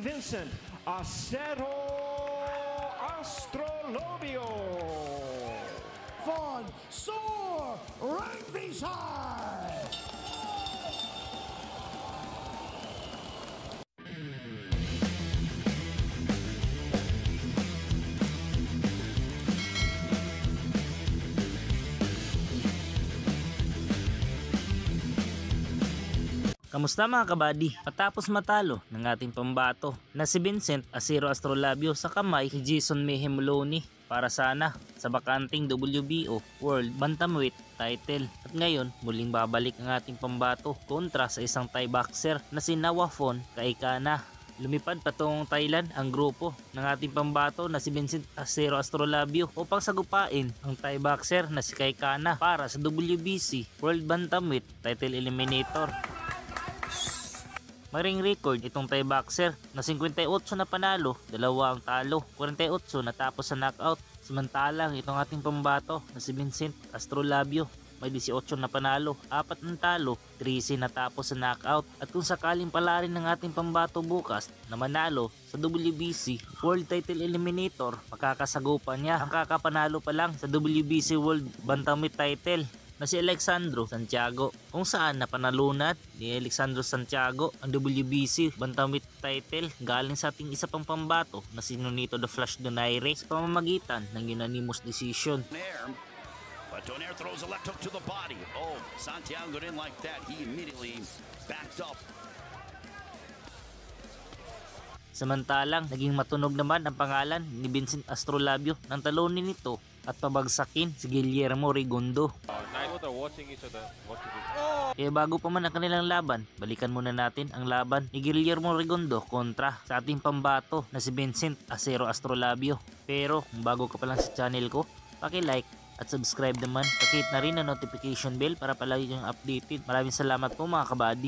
Vincent Acero Astrolobio von Soar Rangvisar. Kamusta mga kabady? Patapos matalo ng ating pambato na si Vincent Acero Astrolabio sa kamay ni Jason Mayhem Maloney para sana sa bakanting WBO World Bantamweight title. At ngayon muling babalik ang ating pambato kontra sa isang Thai boxer na si Nawafon Kaikana. Lumipad patungong Thailand ang grupo ng ating pambato na si Vincent Acero Astrolabio upang sagupain ang Thai boxer na si Kaikana para sa WBC World Bantamweight title eliminator. Maring record itong Thai boxer na 58 na panalo, 2 ang talo, 48 natapos sa knockout. Samantalang itong ating pambato na si Vincent Astrolabio may 18 na panalo, 4 ang talo, 13 natapos sa knockout. At kung sakaling palarin ng ating pambato bukas na manalo sa WBC World Title Eliminator, makakasagupan niya ang kakapanalo pa lang sa WBC World Bantamweight title na si Alexandro Santiago, kung saan napanalunan ni Alexandro Santiago ang WBC Bantamweight title galing sa ating isa pang pambato na si Nonito The Flash Donaire sa pamamagitan ng unanimous decision. But Donaire throws a left hook to the body. Oh, Santiago didn't like that. He immediately backed up. Samantalang naging matunog naman ang pangalan ni Vincent Astrolabio nang talunin nito at pabagsakin si Guillermo Rigondo. Kaya bago pa man ang kanilang laban, balikan muna natin ang laban ni Guillermo Rigondo kontra sa ating pambato na si Vincent Acero Astrolabio. Pero kung bago ka pa lang sa channel ko, paki-like at subscribe naman. Pakihit na rin ang notification bell para palagi kang updated. Maraming salamat po mga kabady.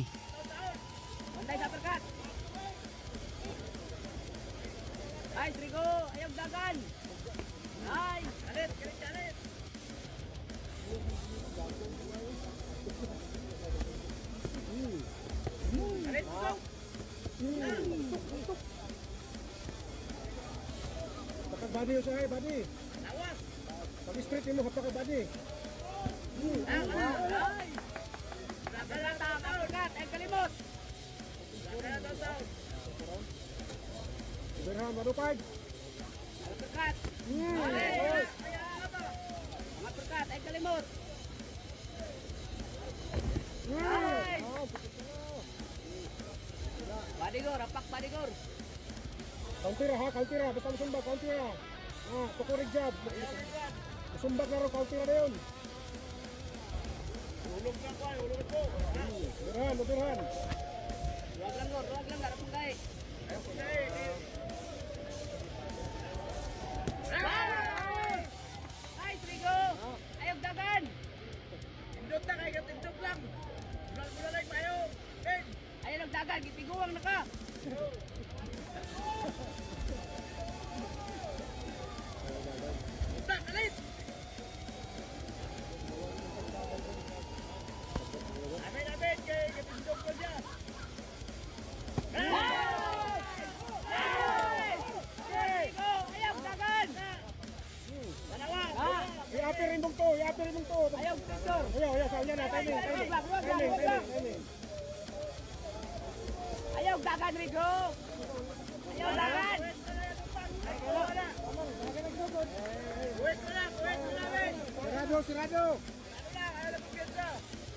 Ay, Trigo! Ayaw dagan! Ay! Alit! Alit! Alit! Alit! Go! Pakai body usahay, body. Lawas! Pag straight mo, pakai body. Ay! Lakalata! Kalugat! Ay, kalimot! Lakalata! Taw! Berhan, marupag. Berkat! Ay! Mga berkat! Ay, kalimot! Ay! Badigor! Apak badigor! Countera ha, countera. Basta sumbak, countera. Ah, tukurig jab. Sumbak na rin, countera na yun. Ulog ka ko! Ulog ko! Berhan, berhan. Luwag lang, Gor! Luwag lang! Harap mong gay! Ayaw mong gay! Ay! Ay, Trigo! Ayaw dagan! Tindot na kayo, tindot lang! Mula lang tayo! Ayaw nagdagan, gipiguang na ka! Utak, alis! Amin, kaya gipindot ko dyan! Iapirin mong to, iapirin mong to. Ayaw, Victor! Ayaw, saan na, timing. Ayaw, dagan, Rigo! Ayaw, dagan! Wait mo lang, wait! Sirado. Ayaw lang pagkita!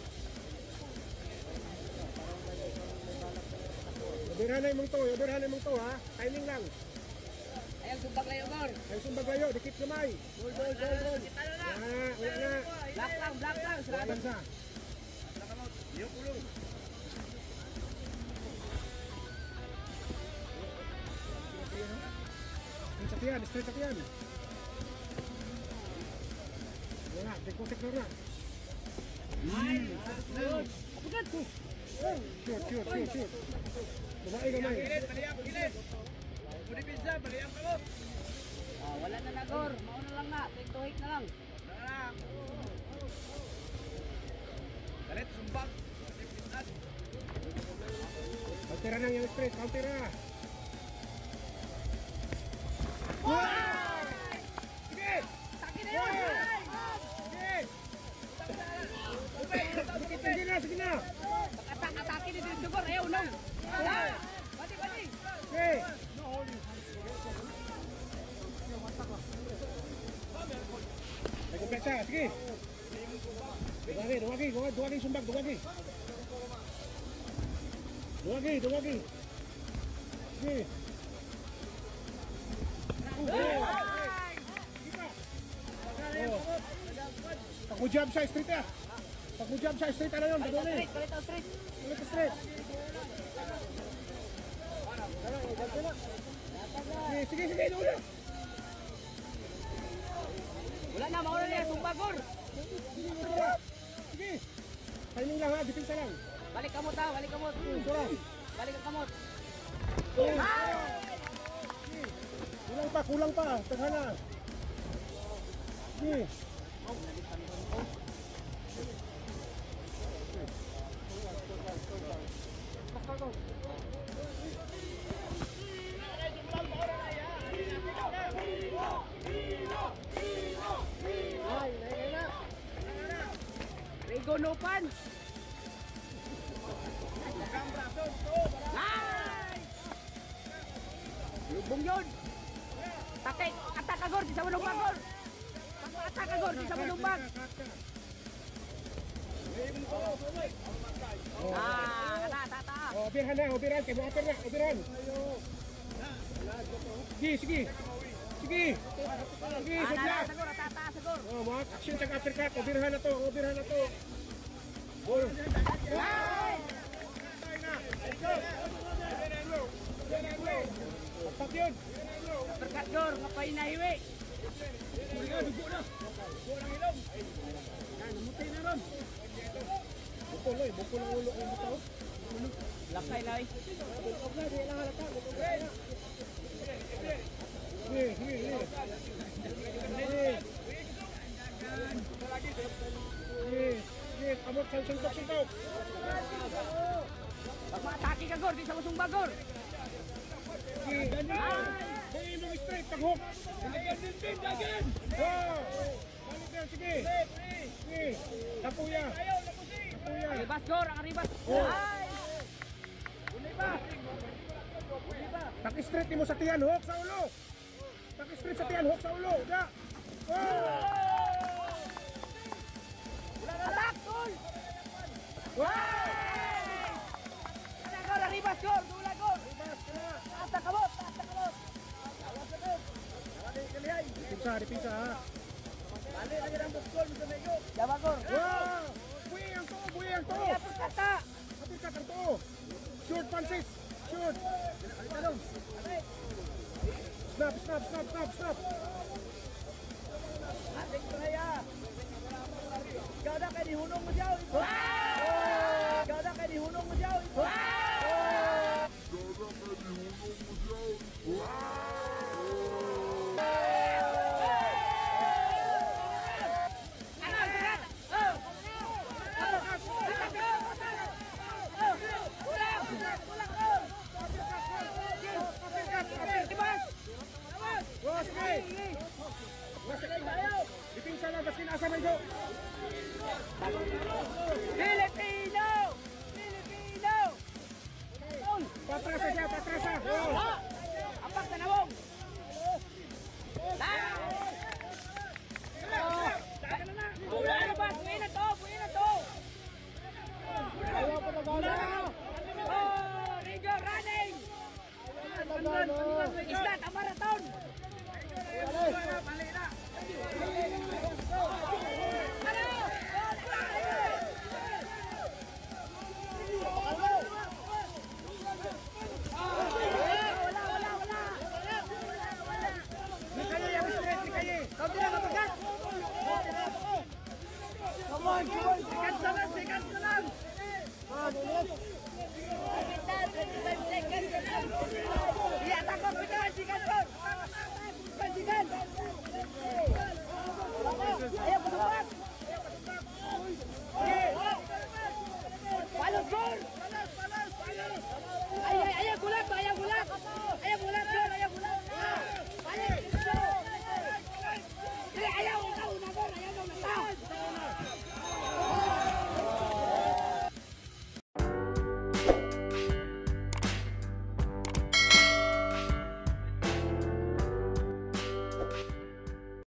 Berhan mong to, ha. Timing lang. Ayaw, sumbag layo, Gor! Ay sumbag layo, dikit kamay. Gol. Kita na! Wala na. Black lang, sirado! Bansa. Yung kulong! Straight sapian. Wala, tek na. Shoot. Babae gamay. Gilid! Pwede pizza, baliyang ka mo! Wala na Gor! Mauna lang na! Take to hit na lang! Galit, sumbag! Countera nang yung straight, countera. isa. Sige. Duwagi, sumbag, duwagi. Duwagi. Sige. Pag mo jump sa street ya. Pag mo jump sa street, ano yun? Baduli. Kalito street. Ulit sa street. Sige, dula. Wala na, mauna na, sumbagor. Sige. Timing lang ha, depensa lang. Balik kamot ha, balik kamot. Surang. Balik ang kamot. Kulang pa. Taghala. Sige. Rigo no pants. Nice! Lubong yun. Takik, atak agor, di sa manumbang gor. Atak agor, di sa manumbang. Tata. Obirhan. Kaya mo aper na, obirhan. Sige, sadya. Tata, sagor. Mga action sa uppercut, obirhan na to. Ball. Atak yun. Berkat gor, ngapain na hiwi. Bukol ang ulo ng tao. Lakay na Sige, kamot, suntok. Atake ka gor, di sa musumbang gor. Sige, sige, mong straight, pag-hook. Balik yan, sige. Tapuya. Arribas gor, ang arribas. Tak-straight mo sa tiyan, hook sa ulo. Tak-straight sa tiyan, hook sa ulo. Da. Atak gol. Gor, arribas gor, dula gor. Hasta kamot. Dipinsa ha. Jawa gor. Buhay ang to. Kata. Uppercut ang to. Shoot, Francis. Shoot. Snap. Atik raya. Gada kay dihunong mo jaw. Gada kay dihunong mo jaw. Dipinsa lang, baskin asa man jo. Filipino! Patrasa siya. Apak sa nawong! Buhay na ba? Buhay na to! Oh! Rigo running! Isda, marathon!